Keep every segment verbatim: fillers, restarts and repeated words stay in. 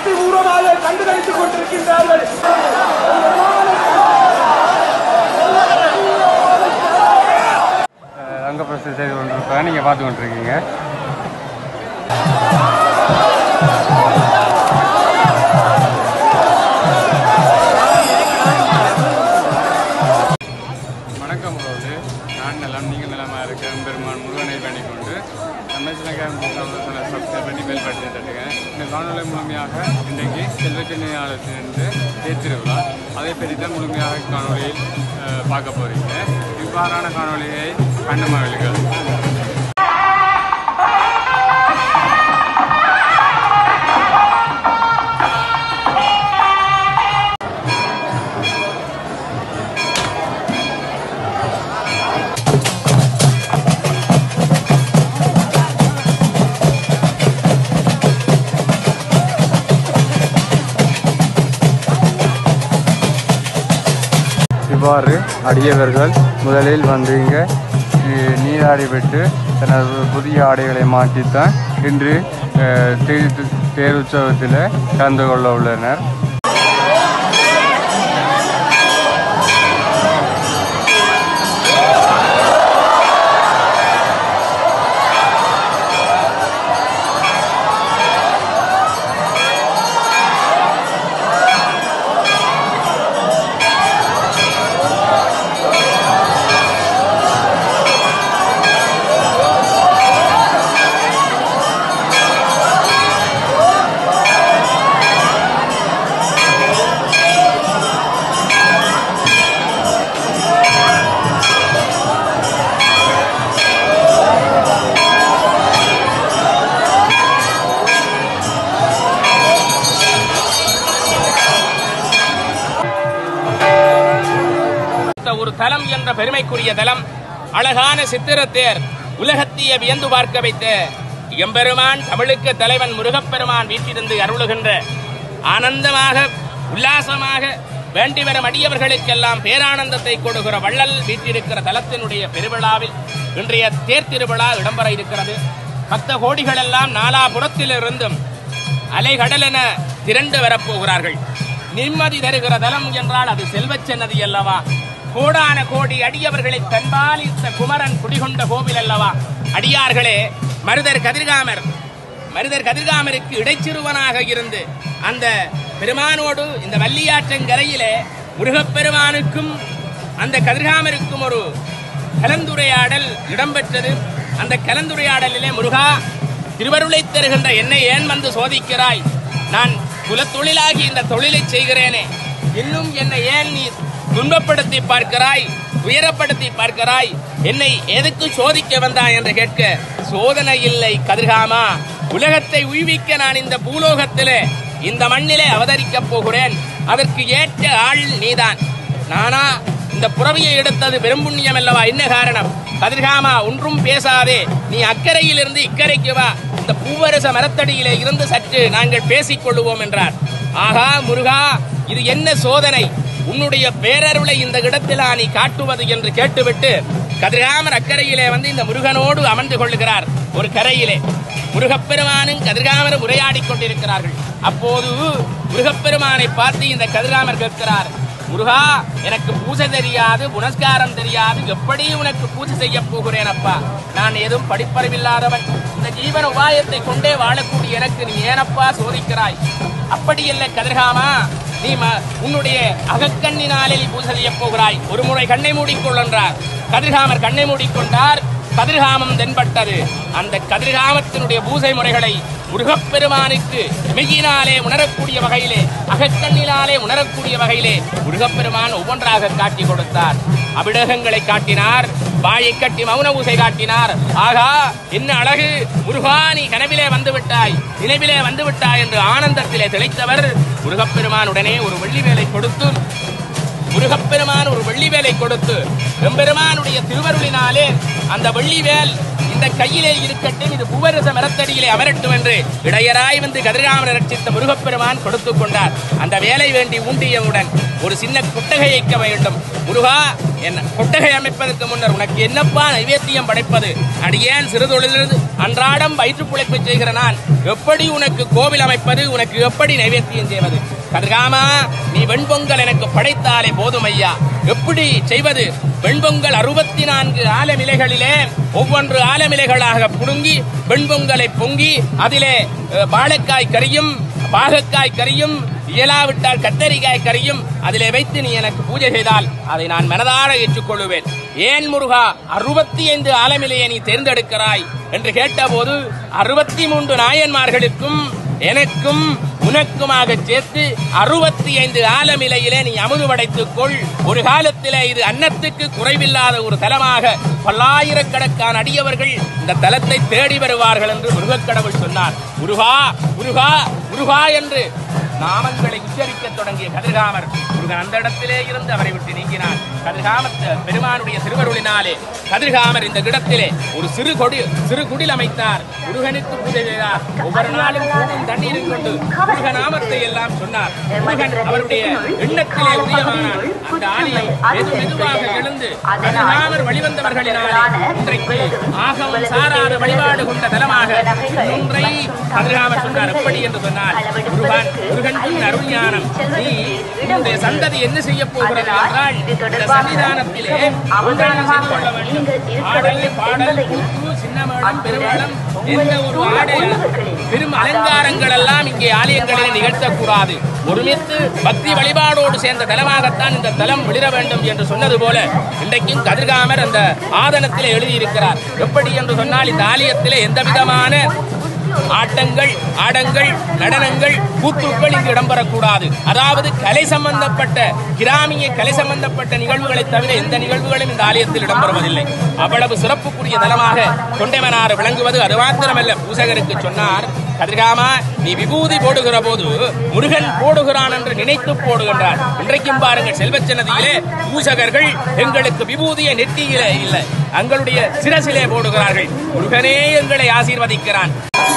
பூர்வமாக கண்டுகளித்துக் கொண்டிருக்கின்றார்கள். அங்க பிரச்சனை செய்து கொண்டிருப்ப நீங்க பார்த்து கொண்டிருக்கீங்க. வணக்கம் உறவு, நான் நலம், நீங்கள் நலமாக இருக்க பெருமான் முருகனை பண்ணிக்கொண்டு நம்ம சப்ஸ்கிரைப் பண்ணி பெல் பட்டனை தட்டுங்க. இந்த காணொலி முழுமையாக இன்றைக்கு செல்வச்சென்னை ஆலயத்திலிருந்து தேர்திருவிழா அதை பற்றி தான் முழுமையாக காணொலியில் பார்க்க போகிறீங்க. இவ்வாறான காணொலியை கண்டு மகிழ்கள். இவ்வாறு அடியவர்கள் முதலில் வந்து இங்கே நீராடி விட்டு தனது புதிய ஆடைகளை மாற்றித்தான் இன்று தேர் உற்சவத்தில் கலந்து கொள்ள உள்ளனர். ஒரு தலம் என்ற பெருமைக்குரிய தலம், அழகான சித்திரத்தேர், உலகத்திய வியந்து பார்க்க வைத்த எம்பெருமான் தமிழுக்கு தலைவன் முருகப்பெருமான் வீட்டிலிருந்து அருளுகின்ற ஆனந்தமாக உல்லாசமாக வேண்டி வரும் அடியவர்களுக்கெல்லாம் பேரானந்தத்தை கொடுக்கிற வள்ளல் வீட்டிருக்கிற தலத்தினுடைய பெருவிழாவில் இன்றைய தேர் திருவிழா இடம்பெற இருக்கிறது. பக்த கோடிகள் எல்லாம் நாலாபுரத்திலிருந்தும் அலைகடலென திரண்டு வரப்போகிறார்கள். நிம்மதி தருகிற தலம் என்றால் அது செல்வச்சன்னதி அல்லவா? கோடான கோடி அடியவர்களை தன்பாலித்த குமரன் குடிகொண்ட கோவில் அல்லவா? அடியார்களே, மருதர் கதிர்காமர் மருதர் கதிர்காமருக்கு இடைச்சிறுவனாக இருந்து அந்த பெருமானோடு இந்த வள்ளியாற்றங்கரையிலே முருகப்பெருமானுக்கும் அந்த கதிர்காமருக்கும் ஒரு கலந்துரையாடல் இடம்பெற்றது. அந்த கலந்துரையாடலிலே, முருகா, திருவருளை தருகின்ற என்னை ஏன் வந்து சோதிக்கிறாய்? நான் குலத்தொழிலாகி இந்த தொழிலை செய்கிறேனே, இன்னும் என்னை ஏன் நீ துன்பப்படுத்தி பார்க்கிறாய், உயரப்படுத்தி பார்க்கிறாய்? என்னை எதுக்கு சோதிக்க வந்தாய் என்று கேட்க, சோதனை இல்லை கதிர்காமா, உலகத்தை உய்விக்க நான் இந்த பூலோகத்திலே இந்த மண்ணிலே அவதரிக்கப் போகிறேன். அதற்கு ஏற்ற ஆள் நீதான். நானா இந்த புறவியை எடுத்தது பெரும்புண்ணியம் அல்லவா? என்ன காரணம்? கதிர்காமா, ஒன்றும் பேசாதே, நீ அக்கறையில் இருந்து இக்கரைக்கு வா, இந்த பூவரச மரத்தடியிலே இருந்து சற்று நாங்கள் பேசிக் கொள்ளுவோம் என்றார். ஆகா முருகா, இது என்ன சோதனை? உன்னுடைய பேரருளை இந்த இடத்தில் நீ காட்டுவது என்று கேட்டுவிட்டு கதிர்காமர் அக்கறையிலே வந்து இந்த முருகனோடு அமர்ந்து கொள்ளுகிறார். ஒரு கரையிலே முருகப்பெருமானும் கதிர்காமரும் உரையாடி கொண்டிருக்கிறார்கள். அப்போது முருகப்பெருமானை பார்த்து இந்த கதிர்காமர் கேட்கிறார், முருகா, எனக்கு பூஜை தெரியாது, புனஸ்காரம் தெரியாது, எப்படி உனக்கு பூஜை செய்ய போகிறேன் அப்பா? நான் எதுவும் படிப்பறிவில்லாதவன். இந்த ஜீவன உபாயத்தை கொண்டே வாழக்கூடிய எனக்கு நீ ஏனப்பா சோதிக்கிறாய்? அப்படி இல்லை கதிர்காமா, நீ உன்னுடைய அகக்கண்ணினாலே நீ பூஜை செய்ய போகிறாய். ஒரு முறை கண்ணை மூடிக்கொள் என்றார். கதிர்காமர் கண்ணை மூடிக்கொண்டார். கதிர்காமம் தென்பட்டது. அந்த கதிர்காமத்தினுடைய பூஜை முறைகளை முருகப்பெருமானுக்கு மெய்யினாலே உணரக்கூடிய வகையிலே, அகக்கண்ணினாலே உணரக்கூடிய வகையிலே முருகப்பெருமான் ஒவ்வொன்றாக காட்டி கொடுத்தார். அபிடகங்களை காட்டினார், வாயை கட்டி மௌன பூசை காட்டினார். ஆகா, என்ன அழகு முருகா, நீ கனவிலே வந்து விட்டாய், நினைவிலே வந்து விட்டாய் என்று ஆனந்தத்திலே திளைத்தவர் முருகப்பெருமான் உடனே ஒரு வெள்ளி வேலை கொடுத்து முருகப்பெருமான் ஒரு வெள்ளி வேலை கொடுத்து எம்பெருமானுடைய திருவருளினாலே அந்த வெள்ளி வேல் இந்த கையிலே இருக்கட்டும், இது பூவரச மரத்தடியிலே அமரட்டும் என்று இடையராய் வந்து கதிர்காமரை ரட்சித்த முருகப்பெருமான் கொடுத்து கொண்டார். அந்த வேலை வேண்டி ஊண்டியவுடன் ஒரு சின்ன கொட்டகை வைக்க வேண்டும். முருகா, என்ன கொட்டகை அமைப்பதற்கு முன்னர் உனக்கு என்னப்பா நைவேத்தியம் படைப்பது? அடியேன் சிறுதொழிலிருந்து அன்றாடம் வயிற்று பிழைப்பு செய்கிற நான் எப்படி உனக்கு கோவில் அமைப்பது? உனக்கு எப்படி நைவேத்தியம் செய்வது? கதிர்காமா, நீ வெண்பொங்கல் எனக்கு படைத்தாலே போதும் ஐயா. எப்படி செய்வது? வெண்பொங்கல் அறுபத்தி நான்கு ஆலமிலைகளிலே ஒவ்வொன்று ஆலமிலைகளாக புடுங்கி வெண்பொங்கலை பொங்கி அதிலே வாழைக்காய் கறியும் பாகக்காய் கறியும் இயலாவிட்டால் கத்தரிக்காய் கறியும் அதிலே வைத்து நீ எனக்கு பூஜை செய்தால் அதை நான் மனதார ஏற்றுக்கொள்ளுவேன். ஏன் முருகா அறுபத்தி ஐந்து ஆலமிலையை நீ தேர்ந்தெடுக்கிறாய் என்று கேட்டபோது அறுபத்தி மூன்று நாயன்மார்களுக்கும் எனக்கும் உனக்குமாக சேர்த்து அறுபத்தி ஐந்து ஆலமிலையிலே நீ அமுது படைத்துக் கொள். ஒரு காலத்திலே இது அன்னத்துக்கு குறைவில்லாத ஒரு தலமாக பல்லாயிரக்கணக்கான அடியவர்கள் இந்த தலத்தை தேடி வருவார்கள் என்று முருகக்கடவுள் சொன்னார். முருகா முருகா முருகா என்று நாமங்களை உச்சரிக்க தொடங்கிய கதிர்காமர் முருகன் அந்த இடத்திலே இருந்து அவரை விட்டு நீங்கினார். கதிர்காமத்த பெருமானுடைய திருவருளினாலே கதிர்காமர் இந்த இடத்திலே ஒரு சிறு கொடி சிறு குடில் அமைத்தார். முருகனுக்கு பூஜை செய்தார். ஒவ்வொரு நாளும் பூவும் தண்ணீரும் கொண்டு முருக நாமத்தை எல்லாம் சொன்னார். முருகன் அவருடைய எண்ணத்திலே உதயமானார். அந்த ஆலயம் வெகு மெதுவாக எழுந்து கதிர்காமர் வழிவந்தவர்களினாலே இன்றைக்கு ஆகவும் சாராத வழிபாடு கொண்ட தலமாக ஒன்றை கதிர்காமர் சொன்னார். எப்படி என்று சொன்னார், முருகன் முருகன் அருள் ஞானம், நீ உன்னுடைய சந்ததி என்ன செய்ய போகிறது என்றால் இந்த சன்னிதானத்திலே ஒன்றாக செய்து கொள்ள வேண்டும். ஆடல் பாடல் கூத்து சின்னமேளம் பெருமளம் எந்த ஒரு ஆடை பெரும் அலங்காரங்கள் எல்லாம் இங்கே ஆலயங்களில் நிகழ்த்தக்கூடாது. ஒருமித்து பக்தி வழிபாடோடு சேர்ந்த தலமாகத்தான் இந்த தலம் விளிர வேண்டும் என்று சொன்னது போல இன்றைக்கும் கதிர்காமர் அந்த ஆதனத்திலே எழுதியிருக்கிறார். எப்படி என்று சொன்னால் இந்த ஆலயத்திலே எந்த விதமான ஆட்டங்கள் ஆடங்கள் நடனங்கள் கூத்துக்கள் இங்கு இடம்பெறக்கூடாது. அதாவது கலை சம்பந்தப்பட்ட கிராமிய கலை சம்பந்தப்பட்ட நிகழ்வுகளை தவிர எந்த நிகழ்வுகளும் இந்த ஆலயத்தில் இடம்பெறுவதில்லை. அவ்வளவு சிறப்புக்குரிய தலமாக தொண்டைமனார் விளங்குவது. அது மாத்திரமல்ல, பூசகருக்கு சொன்னார், கதிர்காமா நீ விபூதி போடுகிற போது முருகன் போடுகிறான் என்று நினைத்து போடுகின்றார். இன்றைக்கும் பாருங்கள், செல்வச்சன்னதியிலே பூசகர்கள் எங்களுக்கு விபூதியை நெற்றியிலே இல்லை, எங்களுடைய சிரசிலே போடுகிறார்கள். முருகனே எங்களை ஆசீர்வதிக்கிறான்.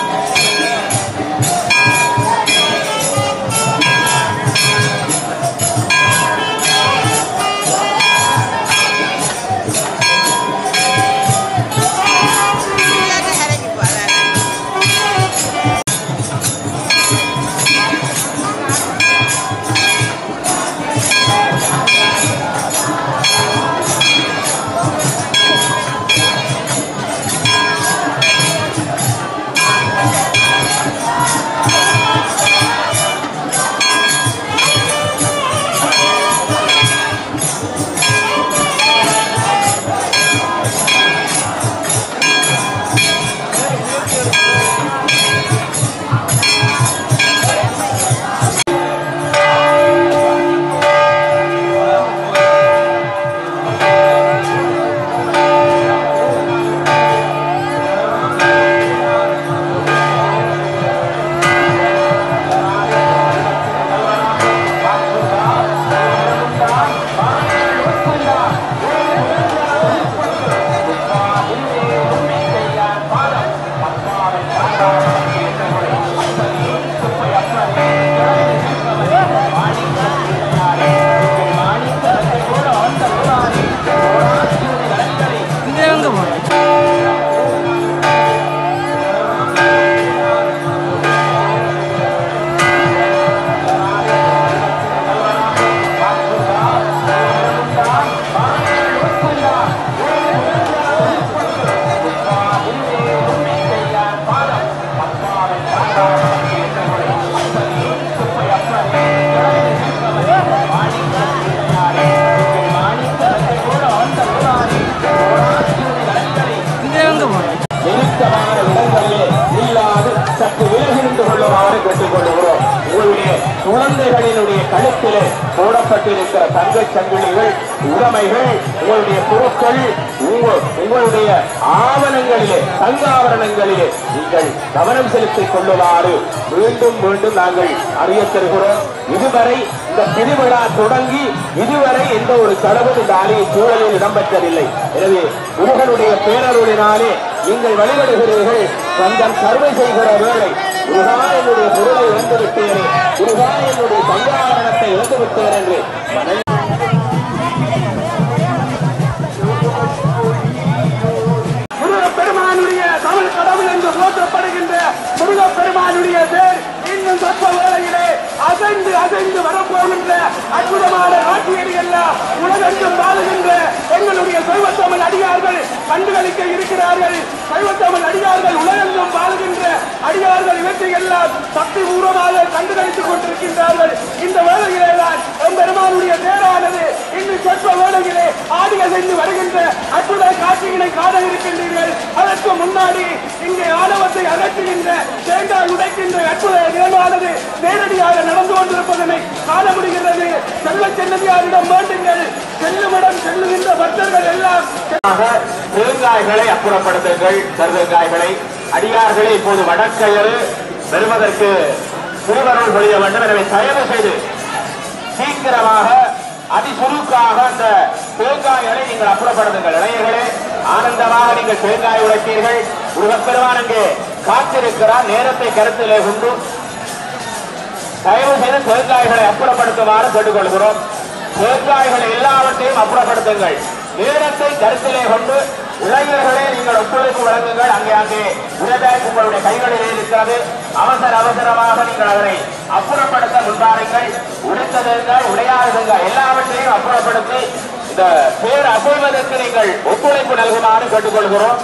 குழந்தைகளினுடைய கழுத்திலே போடப்பட்டிருக்கிற தங்கச் சங்கிலிகள், உடைமைகள், உங்களுடைய பொருட்கள், உங்களுடைய ஆவணங்களிலே தங்க ஆவரணங்களிலே நீங்கள் கவனம் செலுத்திக் கொள்ளுமாறு மீண்டும் மீண்டும் நாங்கள் அறிய தருகிறோம். இதுவரை இந்த திருவிழா தொடங்கி இதுவரை எந்த ஒரு கடவுள் இந்த ஆலய சூழலில் இடம்பெற்றதில்லை. எனவே முருகனுடைய பேரருளினாலே நீங்கள் வழிபடுகிறீர்கள் கொஞ்சம் கருவை செய்கிற வேளை முருகா என்னுடைய பொருளை இழந்து விட்டேன், முருகா என்னுடைய சங்காரணத்தை இழந்து விட்டேன் என்று முருகப்பெருமானுடைய தமிழ் கடவுள் என்று போற்றப்படுகின்ற முருகப்பெருமானுடைய பேர் இன்னும் சொற்ப வேளையிலே அசைந்து அசைந்து வரப்போகின்ற அற்புதமான காட்சியை எல்லாம் உலகெங்கும் வாழுகின்ற எங்களுடைய சைவத்தமிழ் அடியார்கள் கண்டுகளிக்க இருக்கிறார்கள். சைவத்தமிழ் அடியார்கள் உலகெங்கும் வாழுகின்ற அடியார்கள் இவற்றை எல்லாம் சக்தி பூர்வமாக கண்டுகளித்துக் கொண்டிருக்கின்றார்கள். இந்த வேளையிலே தான் பெருமானுடைய தேரானது இன்னும் சொற்ப வேளையிலே ஆடி அசைந்து வருகின்ற அற்புத காட்சியினை காண இருக்கின்றீர்கள். அதற்கு முன்னாடி இங்கே ஆணவத்தை அகற்றுகின்ற தேங்காய் உடைக்கின்ற அற்புத நிகழ்வானது நேரடியாக நடந்து கொண்டிருப்பதனை காண முடிகிறது. செல்வ சென்னதியாரிடம் வேண்டுங்கள், செல்லுமிடம் செல்லுகின்ற பக்தர்கள் எல்லாம் தேங்காய்களை அப்புறப்படுத்துங்கள். கருதங்காய்களை அடியார்களை இப்போது வடக்கையறு பெறுவதற்கு திருவருள் புரிய வேண்டும். எனவே தயவு செய்து சீக்கிரமாக அதிசுருக்காக அந்த தேங்காய்களை நீங்கள் அப்புறப்படுத்துங்கள். இளைஞர்களே, ஆனந்தமாக நீங்கள் தேங்காய் உடைத்தீர்கள். முருகப்பெருமான் அங்கே காத்திருக்கிறார். நேரத்தை கருத்திலே கொண்டு தயவு செய்து தேங்காய்களை அப்புறப்படுத்துமாறு கேட்டுக்கொள்கிறோம். தேங்காய்களை எல்லாவற்றையும் அப்புறப்படுத்துங்கள். நேரத்தை கருத்திலே கொண்டு இளைஞர்களே நீங்கள் ஒத்துழைப்பு வழங்குங்கள். அங்கே அங்கே உயர்ந்தாய் உங்களுடைய கைகளிலே இருக்கிறது. அவசர அவசரமாக நீங்கள் அதனை அப்புறப்படுத்த முன்பாருங்கள். உடைத்த தேங்காய், உடையாத தேங்காய் எல்லாவற்றையும் அப்புறப்படுத்தி இந்த பேர் அசைவதற்கு நீங்கள் ஒத்துழைப்பு நல்குமாறு கேட்டுக்கொள்கிறோம்.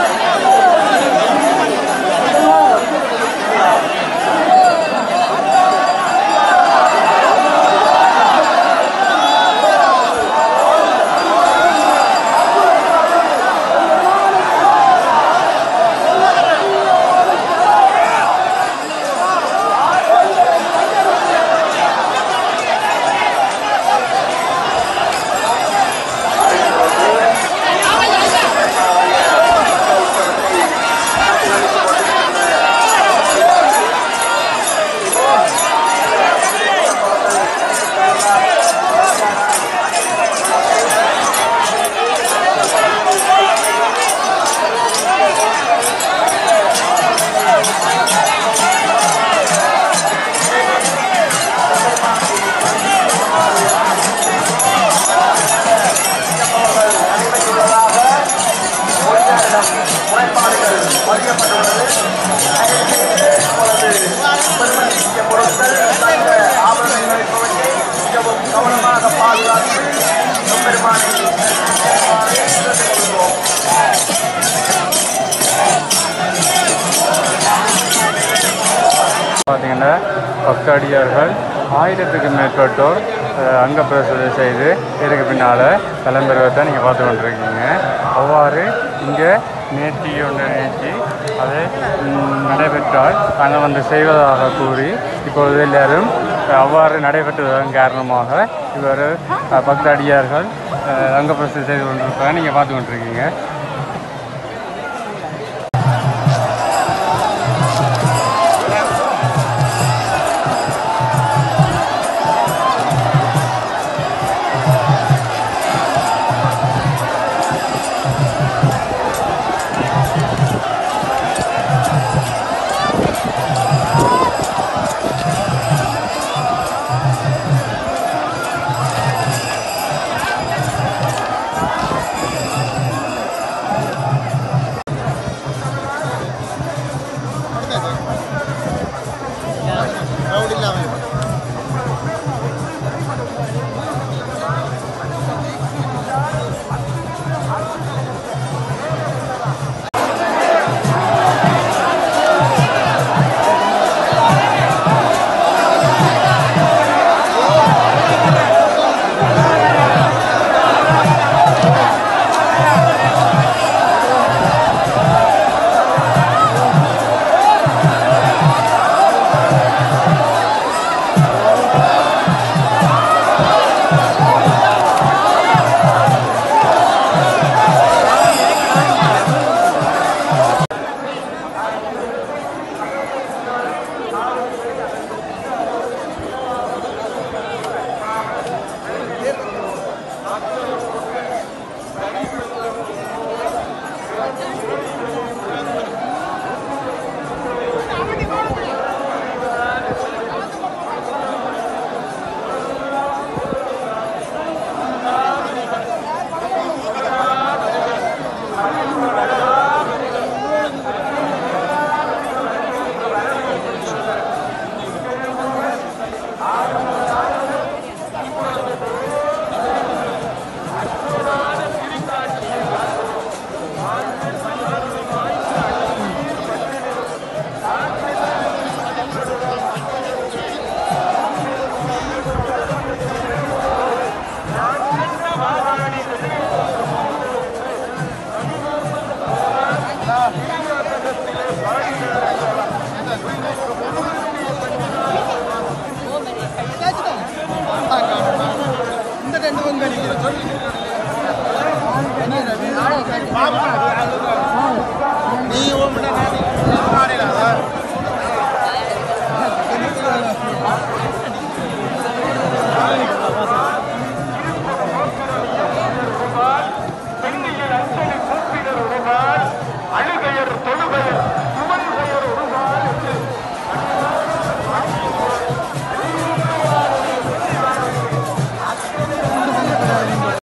பார்த்தீங்கன்னா பக்தாடியார்கள் ஆயிரத்துக்கு மேற்பட்டோர் அங்க பிரசவம் செய்து இதுக்கு பின்னால் கிளம்புறதை நீங்கள் பார்த்து கொண்டிருக்கீங்க. அவ்வாறு இங்கே நேர்த்தி ஒன்று நேர்த்தி அதை நடைபெற்றால் நாங்கள் வந்து செய்வதாக கூறி இப்பொழுது எல்லாரும் அவ்வாறு நடைபெற்றதன் காரணமாக இவர் பக்தாடியார்கள் அங்க பிரசவம் செய்து கொண்டிருப்பதை நீங்கள் பார்த்து கொண்டிருக்கீங்க.